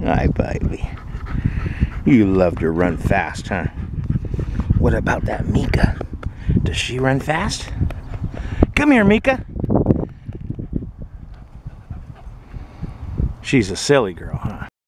Hi, baby. You love to run fast, huh? What about that Meika? Does she run fast? Come here, Meika. She's a silly girl.